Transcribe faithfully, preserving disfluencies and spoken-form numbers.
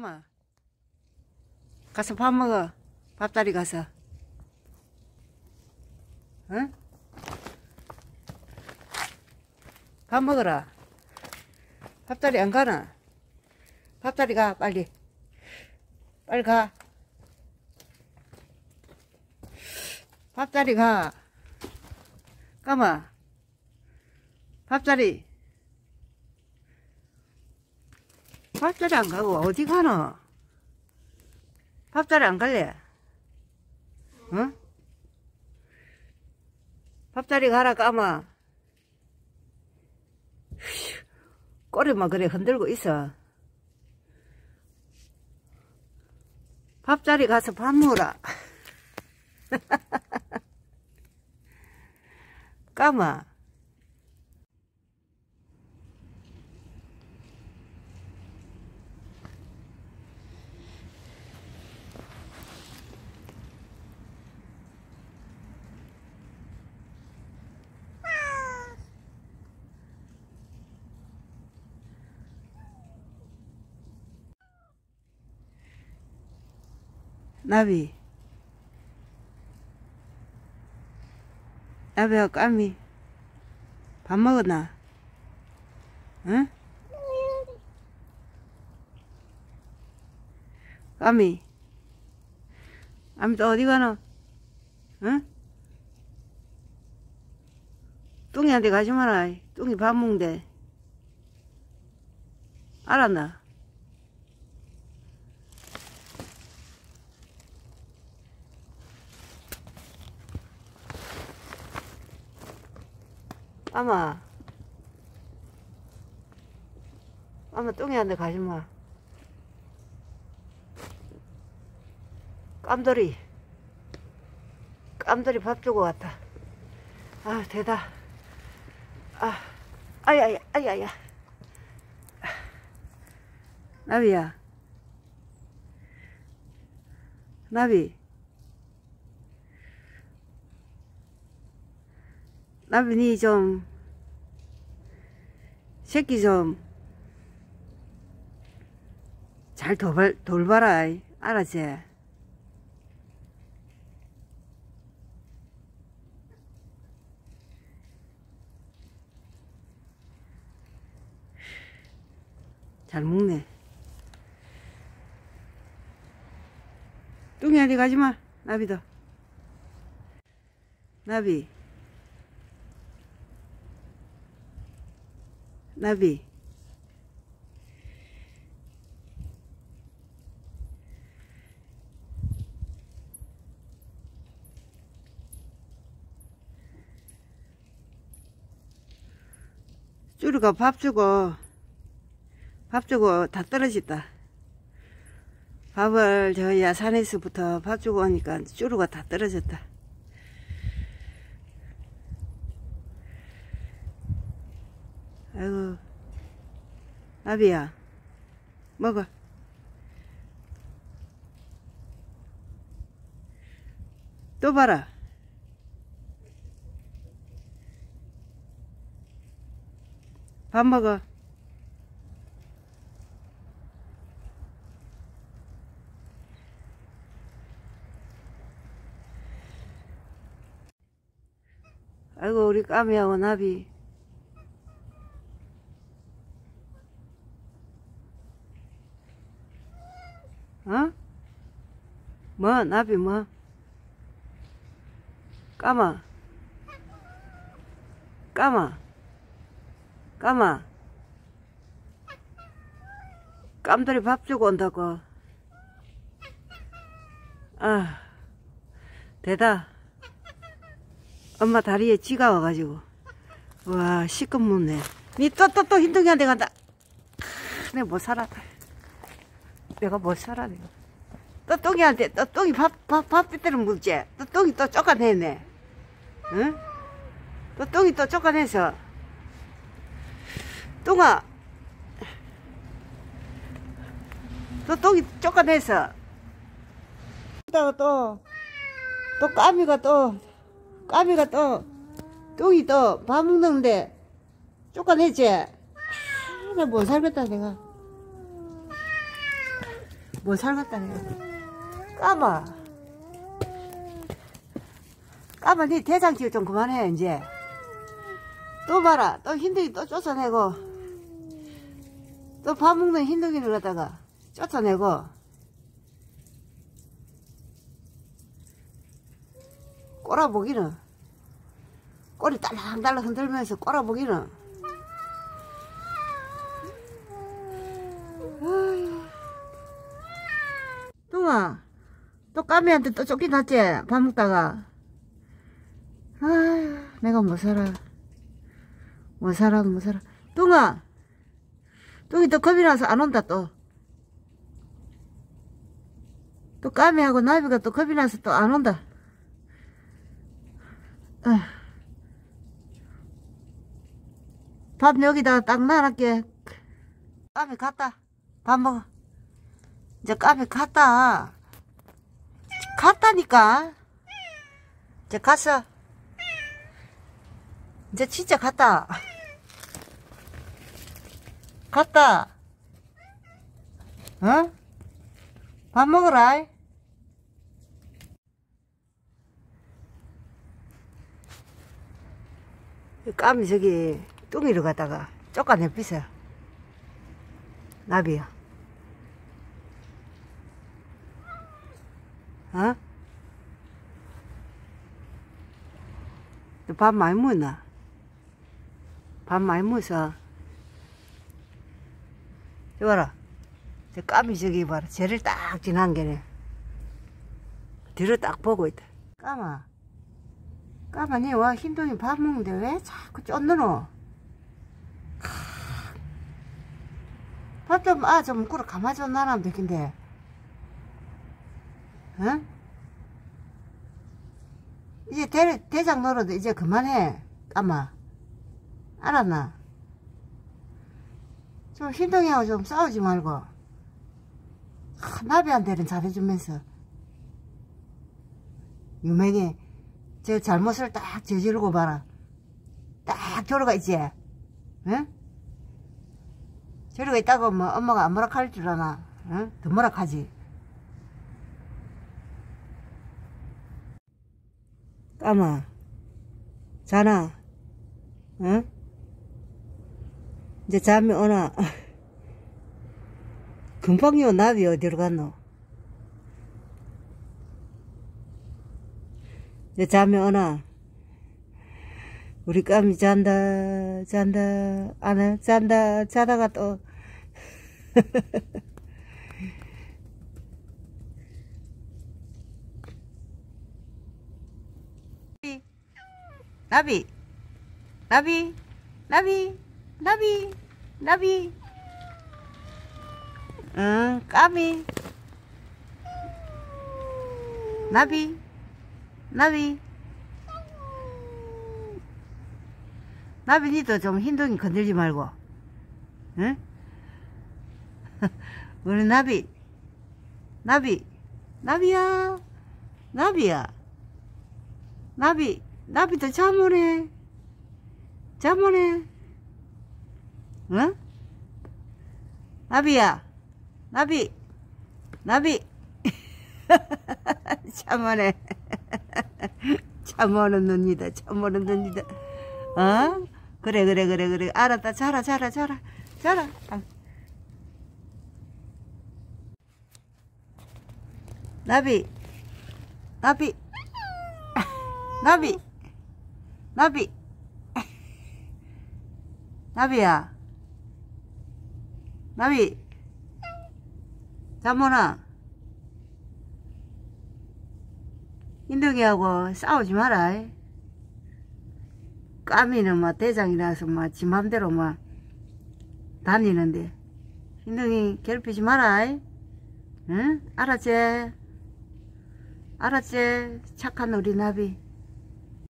엄마, 가서 밥 먹어. 밥자리 가서. 응? 밥 먹어라. 밥자리 안 가나? 밥자리 가, 빨리. 빨리 가. 밥자리 가. 까마. 밥자리. 밥자리 안 가고 어디 가노? 밥자리 안 갈래? 응? 밥자리 가라, 까마. 꼬리만 그래 흔들고 있어. 밥자리 가서 밥 먹어라. 까마. 나비. 나비야, 까미. 밥 먹었나? 응? 까미. 까미 또 어디 가노? 응? 뚱이한테 가지 마라. 뚱이 밥 먹는데. 알았나? 아마 아마 뚱이한테 가지마. 깜돌이 깜돌이 밥 주고 왔다. 아 대다. 아 아야야 아야야. 나비야, 나비. 나비니 좀 새끼 좀 잘 돌봐, 돌봐라. 알았지? 잘 먹네. 뚱이 어디 가지마. 나비도. 나비. 나비. 쭈루가 밥 주고 밥 주고 다 떨어졌다. 밥을 저 야산에서부터 밥 주고 오니까 쭈루가 다 떨어졌다. 아이고, 나비야, 먹어. 또 봐라. 밥 먹어. 아이고, 우리 까미하고 나비. 어? 뭐, 나비 뭐? 까마. 까마. 까마. 깜돌이 밥 주고 온다고. 아, 대다. 엄마 다리에 쥐가 와가지고. 와, 시끄럽네. 니 또, 또, 또 흰둥이한테 간다. 아, 내가 못 살아. 내가 못 살아, 내가. 또 똥이한테, 또 똥이 밥, 밥, 밥 삐때려 먹지? 또 똥이 또 쫓아내네. 응? 또 똥이 또 쫓아내서. 똥아. 또 똥이 쫓아내서. 이따가 또, 또 까미가 또, 까미가 또, 똥이 또 밥 먹는데 쫓아내지? 아, 나 못 살겠다, 내가. 뭐 살겠다네. 까마. 까마, 니 대장질 좀 그만해, 이제. 또 봐라. 또 흰둥이 또 쫓아내고. 또 밥 먹는 흰둥이를 갖다가 쫓아내고. 꼬라보기는. 꼬리 딸랑딸랑 흔들면서 꼬라보기는. 뚱아, 또 까미한테 또 쫓겨났지? 밥 먹다가. 아휴, 내가 못 살아. 못 살아, 못 살아. 뚱아, 뚱이 또 겁이 나서 안 온다, 또. 또 까미하고 나비가 또 겁이 나서 또 안 온다. 아휴. 밥 여기다 딱 놔놨게. 까미 갔다. 밥 먹어. 이제 까미 갔다. 갔다니까. 이제 갔어. 이제 진짜 갔다. 갔다. 어? 밥 먹어라. 까미 저기 뚱이를 갖다가 쫓아내비서 나비야. 어? 밥 많이 먹었나? 밥 많이 먹었어. 저 봐라. 저 까미 저기 봐라. 쟤를 딱 지난 게네. 뒤로 딱 보고 있다. 까마. 까마, 니 와 흰둥이 밥 먹는데 왜 자꾸 쫓느노? 밥 좀, 아, 좀 꾸러 가마줘 놔라면 되긴데. 응? 이제 대, 대장 노릇 이제 그만해. 까마. 알았나? 좀 흰둥이하고 좀 싸우지 말고. 아, 나비한테는 잘해주면서. 유명해. 저 잘못을 딱 저지르고 봐라. 딱 저러가 있지? 응? 저러가 있다고 뭐 엄마가 안 뭐라 할 줄 아나? 응? 더 뭐라 하지? 까마. 자나? 응? 이제 잠이 오나? 금방요 나비 어디로 갔노? 이제 잠이 오나? 우리 까미 잔다, 잔다, 안해, 잔다, 자다가 또. 나비, 나비, 나비, 나비, 나비, 응, 까미, 나비, 나비, 나비, 니도 좀 흰둥이 건들지 말고, 응? 우리 나비, 나비, 나비야, 나비야, 나비, 나비도 잠 오네, 잠 오네, 응? 나비야, 나비, 나비, 참 오네. 참 오는 눈이다, 참 오는 눈이다. 어? 그래, 그래, 그래, 그래. 알았다. 자라, 자라, 자라, 자라. 아. 나비, 나비, 나비, 나비, 나비야, 나비, 잠모나, 흰둥이하고 싸우지 마라. 까미는 막 대장이라서 막 지 맘대로 막 다니는데 흰둥이 괴롭히지 마라. 응? 알았지? 알았지? 착한 우리 나비.